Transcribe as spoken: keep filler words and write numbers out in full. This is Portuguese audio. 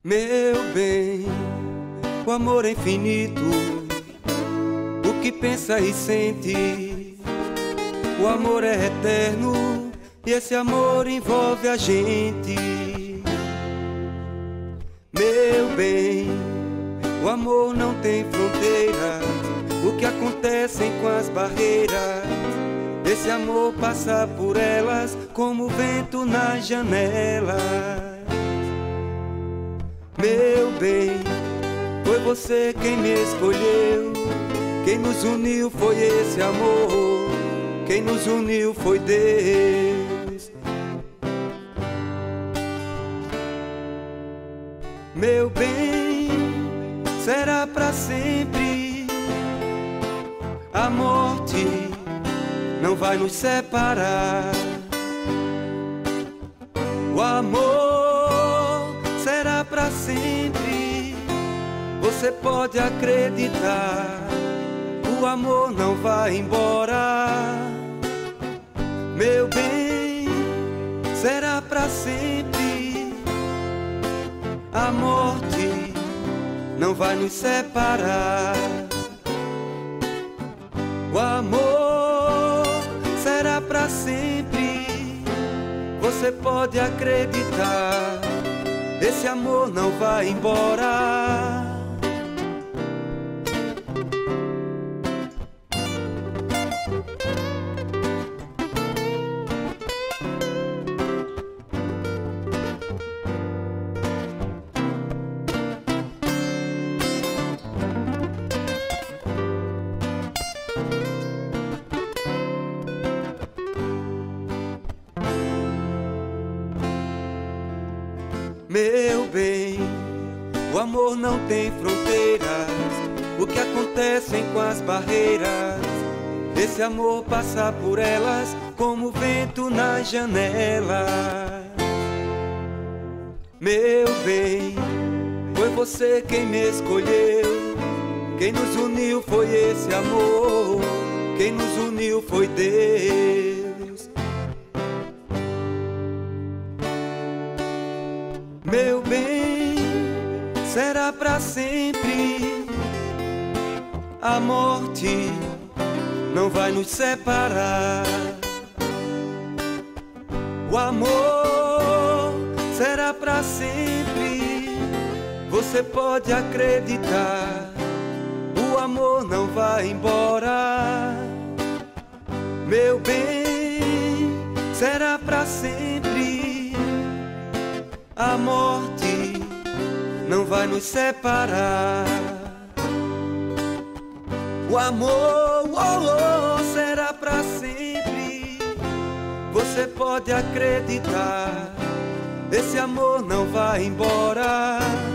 Meu bem, o amor é infinito, o que pensa e sente. O amor é eterno e esse amor envolve a gente. Meu bem, o amor não tem fronteira, o que acontece com as barreiras. Esse amor passa por elas como o vento na janela. Meu bem, foi você quem me escolheu, quem nos uniu foi esse amor, quem nos uniu foi Deus. Meu bem, será pra sempre, a morte não vai nos separar. O amor será pra sempre, você pode acreditar, o amor não vai embora. Meu bem, será pra sempre, a morte não vai nos separar. O amor será pra sempre, você pode acreditar, esse amor não vai embora. Meu bem, o amor não tem fronteiras, o que acontece com as barreiras. Esse amor passa por elas como o vento na janela. Meu bem, foi você quem me escolheu, quem nos uniu foi esse amor, quem nos uniu foi Deus. Meu bem, será pra sempre, a morte não vai nos separar. O amor será pra sempre, você pode acreditar, o amor não vai embora. Meu bem, será pra sempre, a morte não vai nos separar. O amor oh, oh, será pra sempre, você pode acreditar, esse amor não vai embora.